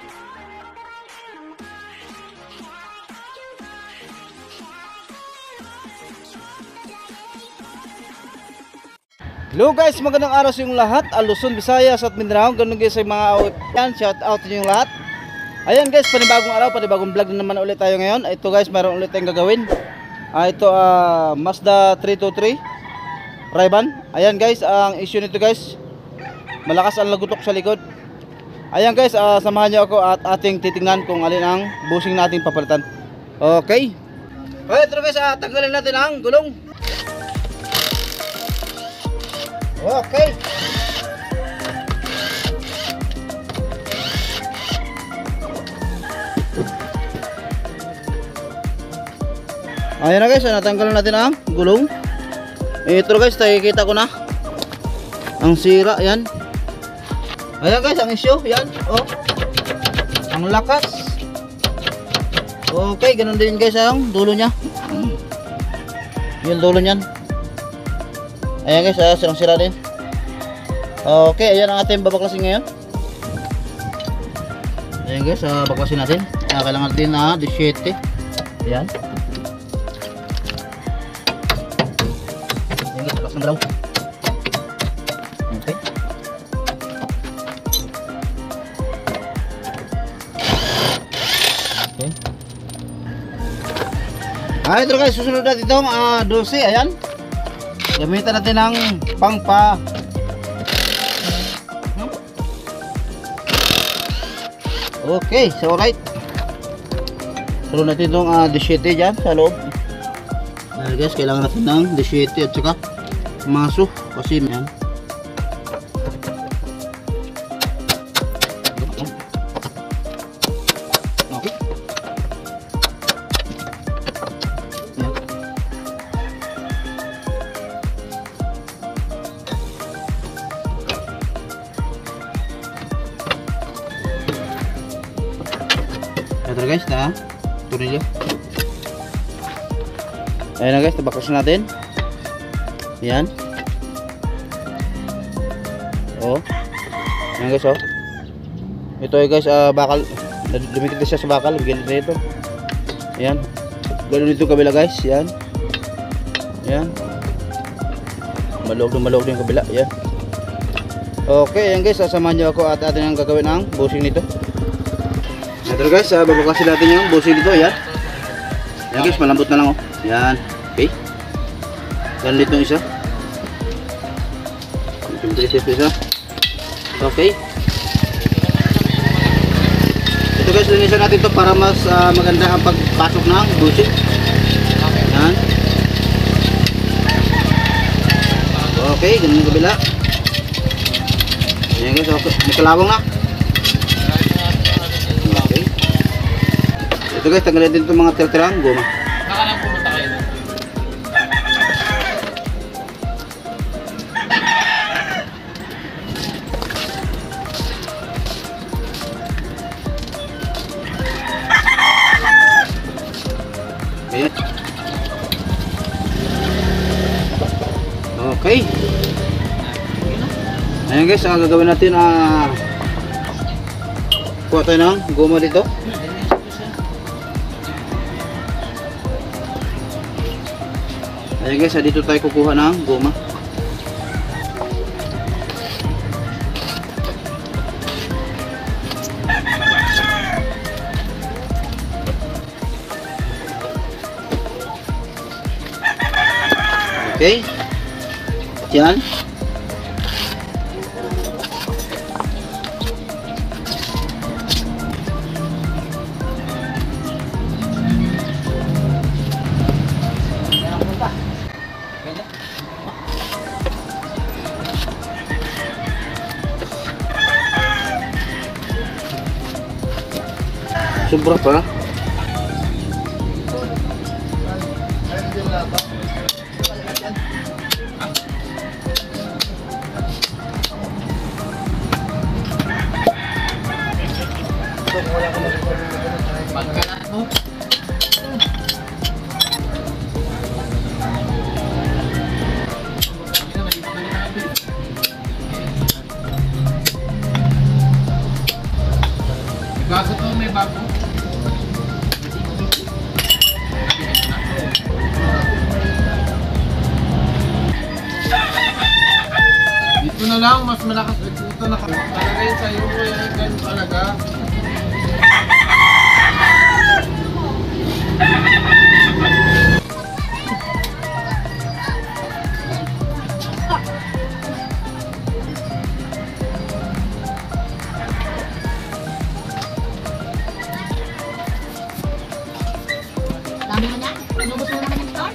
Hello guys, magandang araw sa inyong lahat. Luzon, Visayas at Mindanao. Ganun guys sa mga yan, shout out sa inyong lahat. Ayan guys, panibagong araw, panibagong vlog na naman ulit tayo ngayon. Ito guys, mayroon ulit tayong gagawin. Ito Mazda 323 Ray-Ban. Ayan guys, ang issue nito guys, malakas ang lagutok sa likod. Ayan guys, samahan niyo ako at ating titingnan kung alin ang bushing nating papalitan. Okay. Okay, ito guys, tanggalin natin ang gulong. Okay. Ayan na guys, natanggalan natin ang gulong. Ito guys, nakikita ko na ang sira, yan. Ayan guys, ang issue, yan. Oh. Ang lakas. Okay, ganun din guys ang dulo niya. Yung dulo niyan. Ayan guys, silang sira din. Okay, ayan ang ating babaklasin ngayon. Ayan guys, baklasin natin. Kailangan natin na 17. Ayan. Ayan guys, bakas ng galaw. Okay. Okay. Ito guys, susunod natin itong 12. Ayan. Gamitan natin ng pangpa. Okay, so alright. Sunod natin itong 17 dyan sa loob. Dahil guys, kailangan natin ng 17 at saka maso. Kasi yan. Okay. Ito guys na tuloy. Ayan na guys, tabaklasin natin. Ayan. Oh. Ayan guys, oh. Ito ay guys, bakal. Dumikit na siya sa bakal. Bigyan natin ito. Ayan. Ganun dito kabila guys. Ayan. Ayan. Maluog din yung kabila. Ayan. Okay, ayan guys, sasamahan nyo ako at atin ang gagawin ang bushing nito. Ito guys, babaklasin natin yung bushing dito. Ayan. Ayan guys, malambot na lang oh. Ayan. Okay. Ganun dito yung isa. Isa. Okay. Ito guys, linisan natin ito para mas maganda ang pagpasok ng bushing. Ayan. Okay, ganun yung kabila. Ayan guys, okay. May kalawang na. Okay. Ito guys, tanggalin din itong mga tir-tirang goma. Nakalang pumunta kayo. Okay. Ayan guys, ang gagawin natin kuha tayo ng goma dito. Ayan guys, dito tayo kukuha ng goma. Okay. Yan. Sobra pa. Pagkalat mo. Bago to, may bago. Dito na lang, mas malakas. Dito na talaga yun sa'yo. Yan talaga. Dami mo na? Inubos mo naman yung store?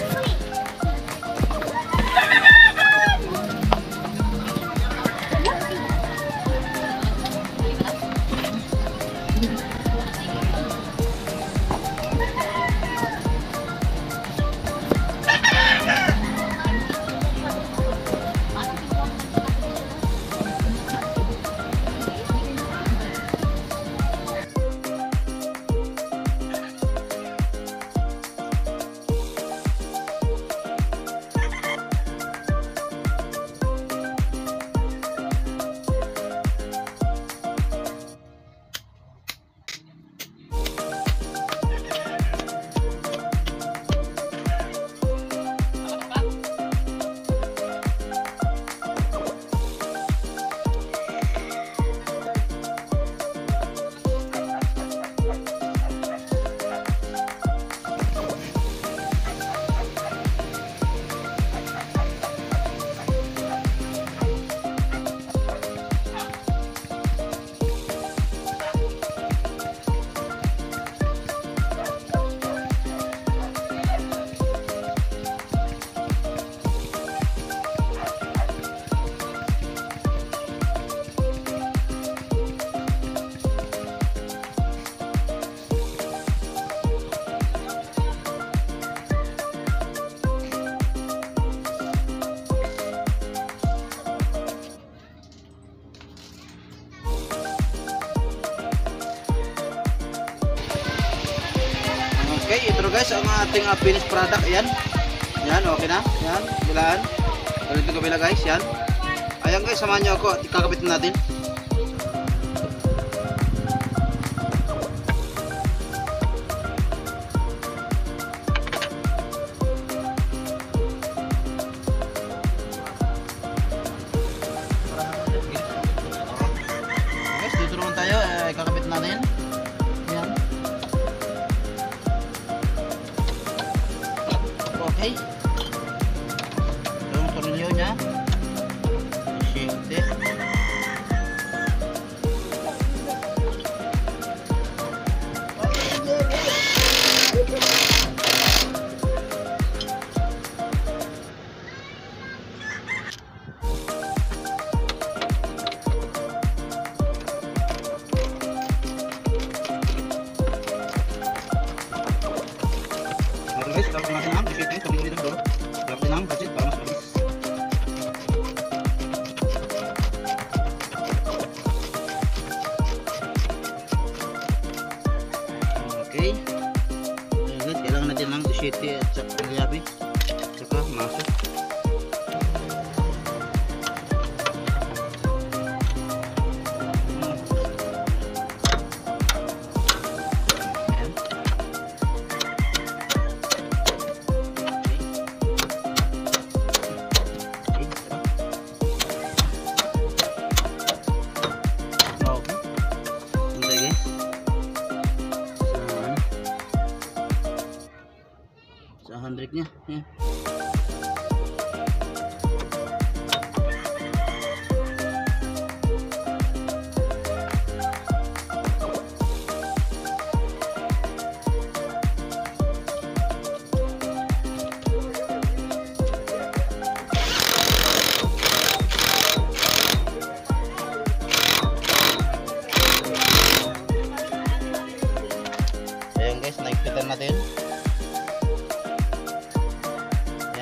Okay, ito guys ang ating finished product. Ayan. Yan, okay na. Yan, bilaan. Ganito yung kabila guys, yan. Ayan guys, samahan nyo ako at ikakapitin natin. Guys, dito naman tayo, ikakapit natin. Yan. Okay. Yung tornilyo niya. Shift. Guys, tapos natin ang shift yung tornilyo dito. Tapos din ang gadget para mas mabilis. Okay. Guys, kailangan natin ng shitty at saka liyabi. Saka masok. Sa handbrake niya. Ayan. Ayan guys, naikpitan natin.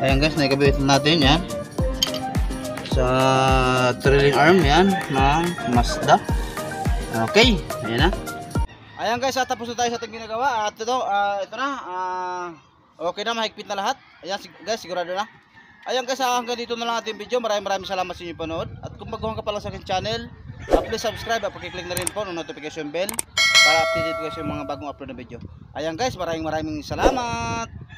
Ayan guys, naikabit natin yan sa trailing arm yan ng Mazda. Okay, ayan na. Ayan guys, tapos na tayo sa ating ginagawa at ito na, okay na, mahigpit na lahat. Ayan guys, sigurado na. Ayan guys, hanggang dito na lang ating video. Maraming salamat sa inyong panood. At kung baguhan ka pala sa aking channel, please subscribe at pakiclick na rin po ng notification bell para updated ko sa mga bagong upload na video. Ayan guys, maraming salamat.